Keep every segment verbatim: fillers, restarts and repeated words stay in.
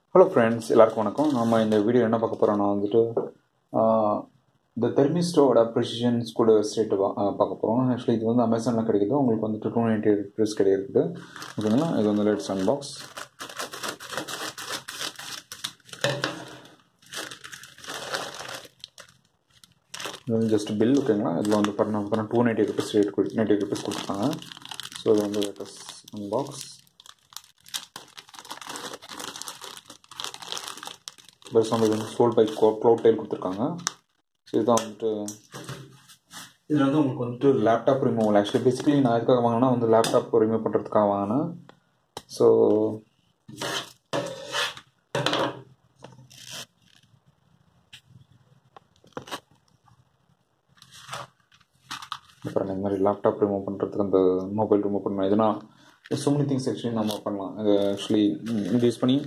Hello friends, எல்லாருக்கும் வணக்கம். நாம இந்த வீடியோ என்ன பார்க்க போறோம்னா வந்துட்டு the THEMISTO ஓட precision school state பார்க்க போறோம். ஆக்சுவலி இது வந்து அமேசான்ல கிடைக்குது. உங்களுக்கு வந்துட்டு two ninety rupees கிடைக்குது. ஓகேங்களா? இது வந்து லெட்ஸ் அன்பாக்ஸ். இது வந்து ஜஸ்ட் பில் ஓகேங்களா? இதில் வந்து பார்த்தீங்கன்னா two ninety rupees rate ninety rupees கொடுத்தாங்க. ஸோ இது வந்து லெட்ஸ் அன்பாக்ஸ். பெருசாக இது வந்து சோல் பை க்ளவுட் டைல் கொடுத்துருக்காங்க. ஸோ இதுதான் வந்துட்டு இதில் வந்து உங்களுக்கு வந்துட்டு லேப்டாப் ரிமூவல். ஆக்சுவலி பேசிக்கலி நான் எதுக்காக வாங்கினா வந்து லேப்டாப் ரிமூவ் பண்ணுறதுக்காக வாங்கினேன். ஸோ அப்புறம் இந்த மாதிரி லேப்டாப் ரிமூவ் பண்ணுறதுக்கு அந்த மொபைல் ரிமூவ் பண்ணணும். எதுனா ஸோ மெனி திங்ஸ் ஆக்சுவலி நம்ம பண்ணலாம். இது ஆக்சுவலி இது யூஸ் பண்ணி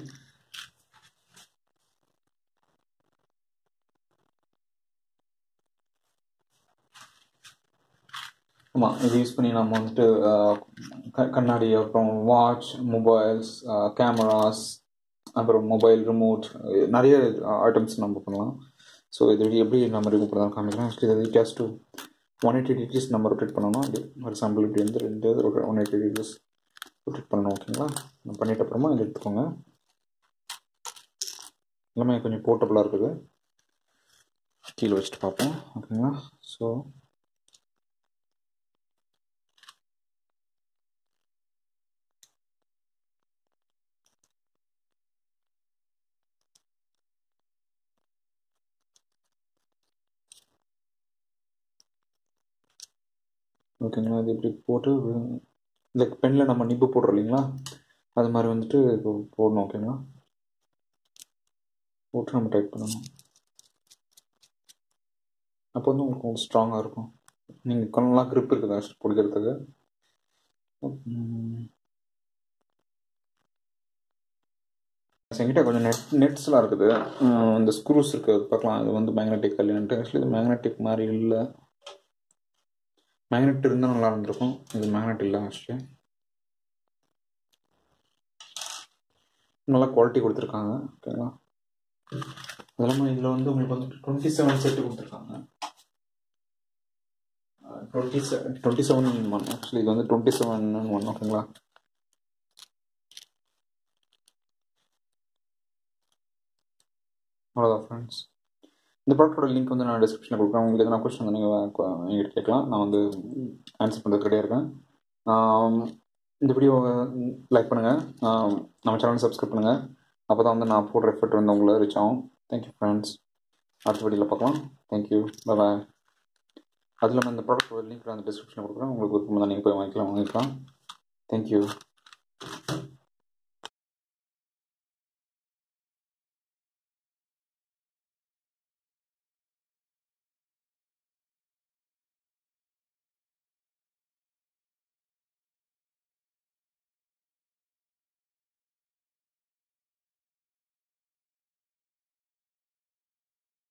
ஆமாம் இது யூஸ் பண்ணி நம்ம வந்துட்டு கண்ணாடி, அப்புறம் வாட்ச், மொபைல்ஸ், கேமராஸ், அப்புறம் மொபைல் ரிமோட், நிறைய ஐட்டம்ஸ் நம்ம பண்ணலாம். ஸோ இது எப்படி நம்ம ரிமூவ் பண்ணலாம் காமிக்கலாம். ஆக்சுவலி இது just to one eighty degrees நம்ம ரொட்டேட் பண்ணணும். அப்படி ஒரு சாம்பிள் இப்படி வந்து ரெண்டு ஒன் எயிட்டி டிகிரிஸ் ரொட்டேட் பண்ணணும். ஓகேங்களா? நம்ம பண்ணிட்ட அப்புறமா இது எடுத்துக்கோங்க. எல்லாமே கொஞ்சம் போர்ட்டபுளாக இருக்குது. கீழே வச்சுட்டு பார்ப்போம். ஓகேங்களா? ஸோ ஓகேங்களா? இது இப்படி போட்டு இந்த பெனில் நம்ம நிப்பு போடுறோம் இல்லைங்களா, அது மாதிரி வந்துட்டு இப்போ போடணும். ஓகேங்களா? போட்டு நம்ம டைப் பண்ணணும். அப்போ வந்து உங்களுக்கு கொஞ்சம் ஸ்ட்ராங்காக இருக்கும். நீங்கள் கொஞ்சம்லாம் க்ரிப் இருக்குது ஆக்சுவலி பிடிக்கிறதுக்கு. என்கிட்ட கொஞ்சம் நெட் நெட்ஸ்லாம் இருக்குது. இந்த ஸ்க்ரூஸ் இருக்குது பார்க்கலாம். இது வந்து மேக்னெட்டிக் இல்லைன்ட்டு. ஆக்சுவலி இது மேக்னெட்டிக் மாதிரி இல்லை. மேக்னெட் இருந்தால் நல்லா இருந்திருக்கும். இது மேக்னெட் இல்லை. ஆக்சுவலி நல்லா குவாலிட்டி கொடுத்துருக்காங்க. ஓகேங்களா? அதெல்லாமே இதில் வந்து உங்களுக்கு வந்து டுவெண்ட்டி செவன் செட்டு கொடுத்துருக்காங்க. Twenty seven twenty seven one actually இது வந்து டுவெண்ட்டி செவன் ஒன். ஓகேங்களா? அவ்வளோதான் ஃப்ரெண்ட்ஸ். இந்த ப்ராடக்டோட லிங்க் வந்து நான் டிஸ்கிரிப்ஷனில் கொடுக்குறேன். உங்களுக்கு எதனா கொஸ்டின் வந்து நீங்கள் எங்கிட்ட கேட்கலாம். நான் வந்து ஆன்சர் பண்ணுறது ரெடியாக இருக்கேன். இந்த வீடியோவை லைக் பண்ணுங்கள், நம்ம சேனல் சப்ஸ்கிரைப் பண்ணுங்கள். அப்போ தான் வந்து நான் போடுற எஃபர்ட் வந்து உங்களை ரீச் ஆகும். Thank you friends. அடுத்த வீடியோவில் பார்க்கலாம். Thank you, bye. அது இல்லாமல் இந்த ப்ராடக்டோட லிங்க் நான் டிஸ்கிரிப்ஷனில் கொடுக்குறேன். உங்களுக்கு விருப்பம் தான் நீங்கள் போய் வாங்கிக்கலாம் வாங்கிக்கலாம். தேங்க்யூ.